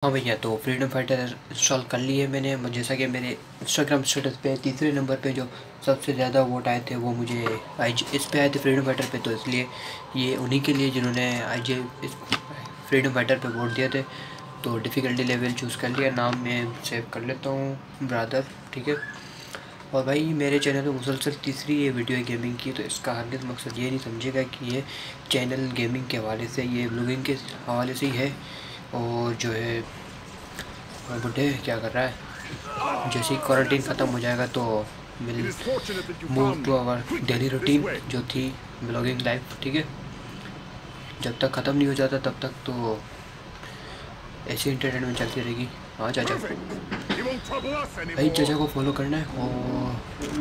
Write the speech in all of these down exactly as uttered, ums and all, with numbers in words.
हाँ भैया, तो फ्रीडम फाइटर इंस्टॉल कर लिए है मैंने। जैसा कि मेरे इंस्टाग्राम स्टेटस पे तीसरे नंबर पे जो सबसे ज़्यादा वोट आए थे वो मुझे आई इस पे आए थे फ्रीडम फाइटर पे, तो इसलिए ये उन्हीं के लिए जिन्होंने आई जे इस फ्रीडम फाइटर पे वोट दिए थे। तो डिफ़िकल्टी लेवल चूज़ कर लिया, नाम मैं सेव कर लेता हूँ ब्रदर, ठीक है। और भाई मेरे चैनल पे मुसलसल तीसरी ये वीडियो है गेमिंग की, तो इसका हरगिज़ मकसद ये नहीं समझेगा कि ये चैनल गेमिंग के हवाले से, ये ब्लॉगिंग के हवाले से ही है। और जो है बुढ़े क्या कर रहा है, जैसे ही क्वारंटीन ख़त्म हो जाएगा तो will move to our daily routine जो थी ब्लॉगिंग लाइफ, ठीक है। जब तक ख़त्म नहीं हो जाता तब तक तो ऐसी इंटरटेनमेंट चलती रहेगी। हाँ चाचा, भाई चाचा को फॉलो करना है। और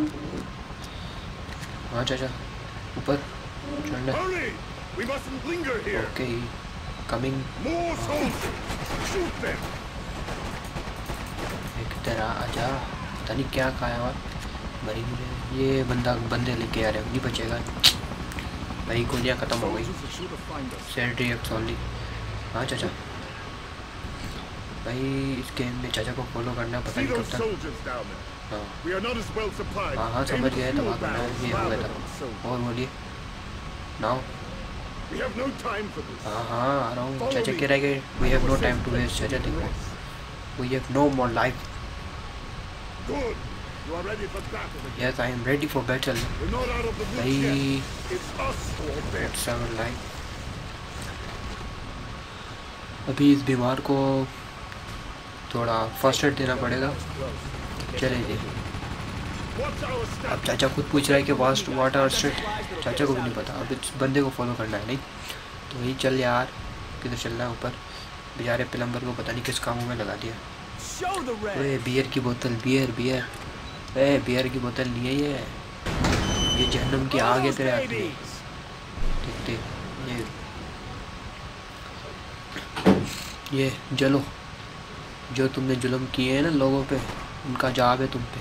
हाँ चाचा, ऊपर चढ़ना है। Okay, coming. इधर आ जा, पता नहीं क्या खाया हुआ मरी मुझे। ये बंदा बंदे लेके आ रहे हैं, नहीं बचेगा भाई, गोलियाँ ख़त्म हो गई। Set react only. हाँ चाचा, भाई इस गेम में चाचा को फॉलो करना, पता नहीं कब तक। हाँ हाँ हाँ समझ गया, तबाह करना है, ये हो गया था। और बोलिए नाउ। हाँ हाँ आ रहा हूँ। चाचा कह रहा है कि we have no time to waste. चाचा देखो, we have no more life. Yes, I am ready for battle. भाई it's our life. अभी इस बीमार को थोड़ा फर्स्ट एड देना पड़ेगा। चले जी, अब चाचा खुद पूछ रहा है कि वास्ट वाट आर स्ट्रेट, चाचा को भी नहीं पता। अब इस बंदे को फॉलो करना है, नहीं तो वही चल यार, किधर चल रहा है ऊपर। बेचारे प्लम्बर को पता नहीं किस कामों में लगा दिया। ओए बियर की बोतल, बियर बियर ए बियर की बोतल नहीं है ये, ये जहन्नम की आग है तेरे हाथ में। देख देख, ये ये जलो, जो तुमने जुल्म किए हैं ना लोगों पे, उनका जवाब है तुम पे।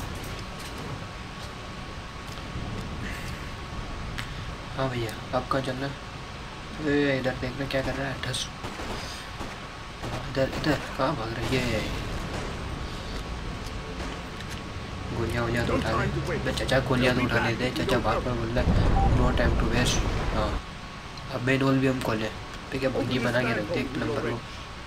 हाँ भैया, अब कहाँ चलना है? इधर देखना क्या कर रहा है, ठस। इधर इधर कहाँ भाग रही है? गोलियाँ वोलियाँ तो उठा ले चाचा, गोलियाँ तो उठाने दे चाचा, बार बार बोल रहा है नो टाइम टू वेस्ट। हाँ, अब मेन होल भी हम खोलें पे, क्या बग्गी बना के रखते एक नंबर को।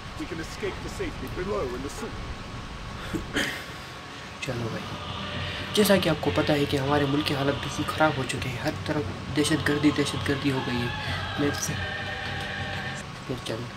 चलो भाई, जैसा कि आपको पता है कि हमारे मुल्क की हालत बिल्कुल ख़राब हो चुकी है, हर तरफ दहशत गर्दी दहशत गर्दी हो गई है। मैं से फिर चल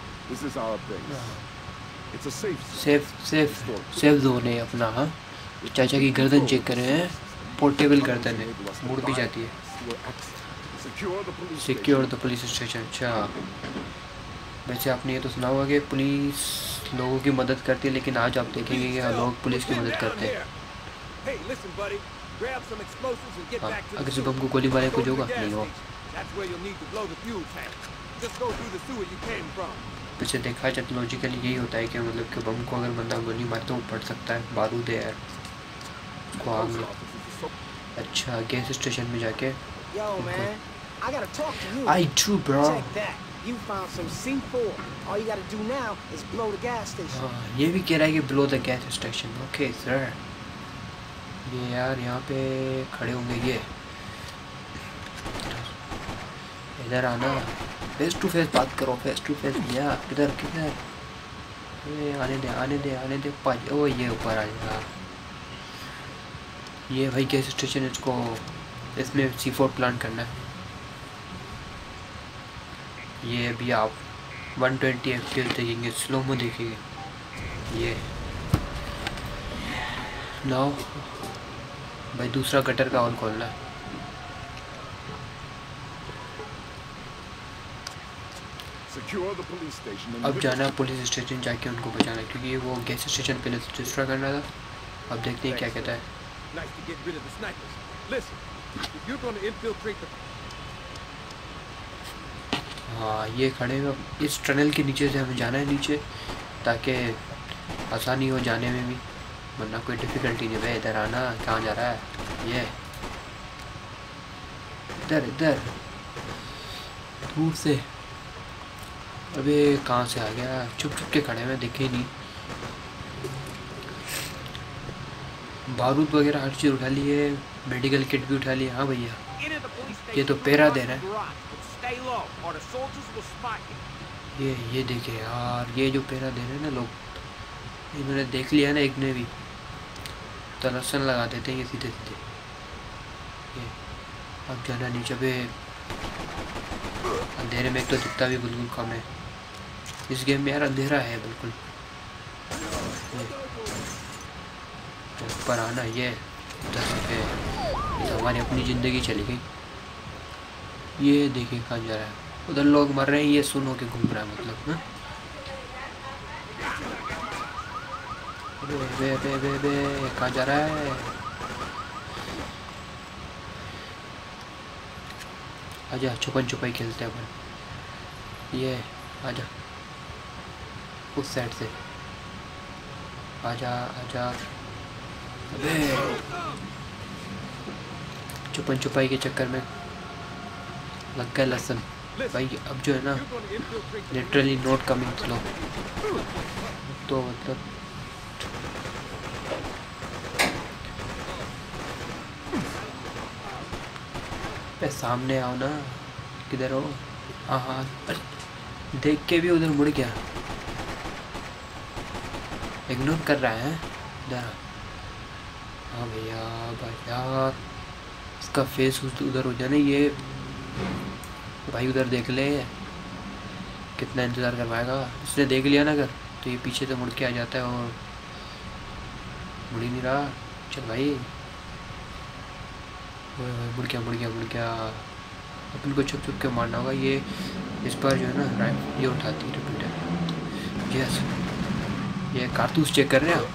सेफ सेफ सेफ जोन है अपना। हाँ, चाचा की गर्दन चेक कर रहे हैं, पोर्टेबल गर्दन है, मुड़ भी जाती है। Secure the police station. अच्छा, वैसे आपने ये तो सुना होगा कि पुलिस लोगों की मदद करती है, लेकिन आज आप देखेंगे कि लोग पुलिस की मदद करते हैं। हाँ, अगर सिर्फ हमको गोली मारे कुछ होगा नहीं हो। वैसे देखा जाए तो लॉजिकली यही होता है कि मतलब कि बम को अगर बंदा गोली मारे तो वो फट सकता है, बारूद है यार उसको आग में। अच्छा, गैस स्टेशन में जाके आई डू ब्रो। हाँ, ये भी कह रहा है कि blow the gas station. Okay sir, ये यार यहाँ पे खड़े होंगे ये, इधर आना, फेस टू फेस बात करो, फेस टू फेस। भैया किधर किधर, आने दे आने दे आने दे पाज। ओ ये ऊपर आ जाएगा ये भाई गैस स्टेशन, इसको इसमें सी फोर प्लांट करना है। ये अभी आप one twenty F P S देखेंगे, स्लो में देखेंगे ये। नाउ भाई दूसरा गटर का हॉल खोलना है। अब जाना पुलिस स्टेशन, जाके उनको बचाना, क्योंकि वो गैस स्टेशन पहले डिस्ट्रॉय करना था। अब देखते हैं क्या कहता है। हाँ, ये खड़े हैं, इस टनल के नीचे से हमें जाना है नीचे, ताकि आसानी हो जाने में भी, वरना कोई डिफ़िकल्टी नहीं। भाई इधर आना, कहाँ जा रहा है ये, इधर इधर दूर से। अबे कहाँ से आ गया? चुप चुप के खड़े में दिखे नहीं। बारूद वगैरह हर चीज़ उठा ली है, मेडिकल किट भी उठा ली है। हाँ भैया, ये तो पैरा दे रहा है। ये ये देखिए यार, ये जो पैरा दे रहे हैं ना लोग, इन्होंने देख लिया ना, एक ने भी तलसन लगा देते हैं ये सीधे सीधे। ये अब जाना नीचे पे, अंधेरे में एक तो दिखता भी बिल्कुल कम है इस गेम में यार, अंधेरा है बिल्कुल। ऊपर आना ये दस पे, तो हमारी अपनी ज़िंदगी चली गई। ये देखिए कहाँ जा रहा है, उधर लोग मर रहे हैं, ये सुन के घूम रहा है मतलब। हाँ बे बे बे बे बे कहाँ जा रहा है? आजा छुपन छुपाई खेलते हैं अपन। ये आजा उस साइड से, आजा आजा। अबे छुपन छुपाई के चक्कर में लग गया लसन भाई। अब जो है ना, लिटरली नॉट कमिंग स्लो, तो मतलब पे सामने आओ ना, किधर हो? हाँ हाँ, देख के भी उधर मुड़ गया, इग्नोर कर रहा है इधर। हाँ भैया भैया, इसका फेस उधर हो जाए ना ये भाई, उधर देख ले, कितना इंतज़ार करवाएगा। इसने देख लिया ना अगर, तो ये पीछे से मुड़ के आ जाता है और मुड़ ही नहीं रहा। चल भाई, मुड़ गया मुड़ गया मुड़ गया। अपन को छुप छुप के मारना होगा। ये इस पर जो है ना राइट, ये उठाती है रिपीटर। यस, ये कारतूस चेक कर रहे हैं।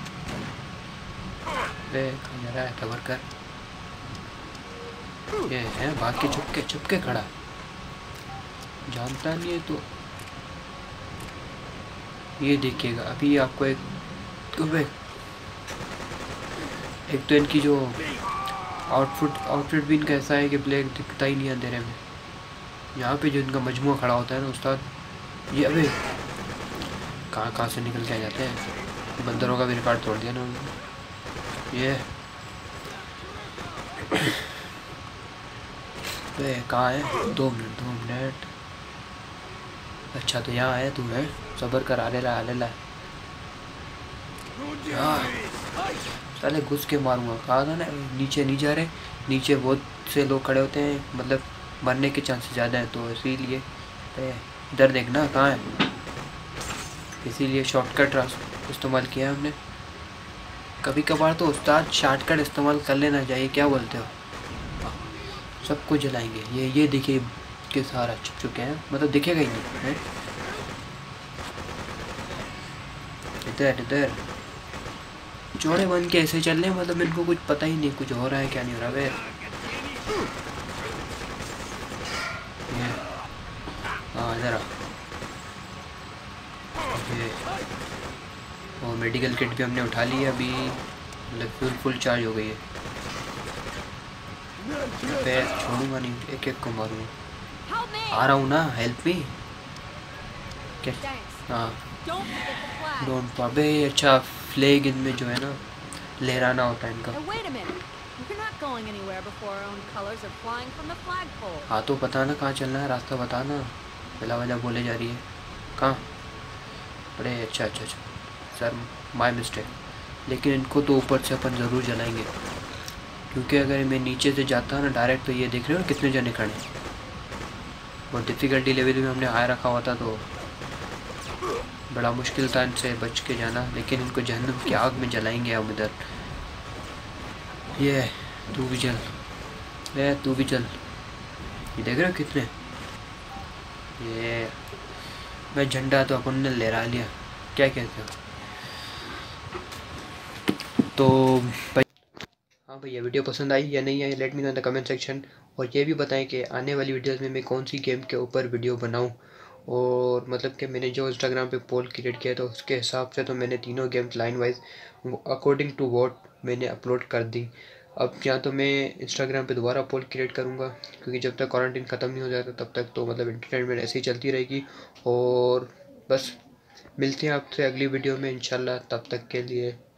अरे कहाँ जा रहा है, कवर कर। ये है भाग के छुप के छुप के खड़ा, जानता नहीं है तो। ये देखिएगा अभी आपको एक तो एक तो इनकी जो आउटफिट आउटफिट भी इनका ऐसा है कि ब्लैक दिखता ही नहीं अंधेरे में। यहाँ पे जो इनका मजमुआ खड़ा होता है ना उस्ताद, ये अबे कहाँ कहाँ से निकल के आ जाते हैं। बंदरों का भी रिकॉर्ड तोड़ दिया ना उन्होंने। ये अबे कहाँ है? दो मिनट दो मिनट। अच्छा तो यहाँ है तू, है सबर कर, आले ला आले ला। साले घुस के मारूंगा, कहा था ना नीचे नहीं जा रहे। नीचे बहुत से लोग खड़े होते हैं, मतलब मरने के चांसेस ज़्यादा हैं, तो इसीलिए इधर देखना कहाँ है, इसीलिए शॉर्टकट रास्ता इस्तेमाल किया है हमने। कभी कभार तो उस्ताद शॉर्टकट इस्तेमाल कर लेना चाहिए, क्या बोलते हो? सबको जलाएंगे। ये ये देखिए के सारा छुप चुके हैं, मतलब दिखेगा ही नहीं है। इधर इधर जोड़े बन के ऐसे चल रहे हैं, मतलब इनको कुछ पता ही नहीं कुछ हो रहा है क्या नहीं हो रहा है। हाँ ज़रा और मेडिकल किट भी हमने उठा ली है अभी, मतलब फुल फुल चार्ज हो गई है। मैं छोड़ूंगा नहीं, एक एक को मारूंगा। आ रहा हूँ ना, हेल्प मी। क्या? हाँ डोंट पाबे। अच्छा फ्लैग इनमें जो है ना लहराना होता है इनका। हाँ तो पता ना कहाँ चलना है, रास्ता बताना। पहला वाला बोले जा रही है कहाँ? अरे अच्छा अच्छा अच्छा सर, माय मिस्टेक। लेकिन इनको तो ऊपर से अपन ज़रूर जलाएंगे, क्योंकि अगर मैं नीचे से जाता ना डायरेक्ट, तो ये देख रहे हो कितने जने खड़े। और डिफ़िकल्टी लेवल में हमने हाई रखा हुआ था, तो बड़ा मुश्किल था इनसे बच के जाना। लेकिन इनको जहन्नम की आग में जलाएंगे अब इधर। ये तू भी चल, ये तू भी चल। ये देख रहे हो कितने, ये मैं झंडा तो अपन ने लहरा लिया, क्या कहते हो? तो भाई हाँ भैया, वीडियो पसंद आई या नहीं आई, let me know in the comment section. और ये भी बताएं कि आने वाली वीडियोस में मैं कौन सी गेम के ऊपर वीडियो बनाऊं। और मतलब कि मैंने जो इंस्टाग्राम पे पोल क्रिएट किया था उसके हिसाब से तो मैंने तीनों games line wise according to what मैंने अपलोड कर दी। अब या तो मैं इंस्टाग्राम पे दोबारा पोल क्रिएट करूँगा, क्योंकि जब तक क्वारंटीन ख़त्म नहीं हो जाता तब तक तो मतलब एंटरटेनमेंट ऐसे ही चलती रहेगी। और बस मिलते हैं आपसे अगली वीडियो में इंशाल्लाह, तब तक के लिए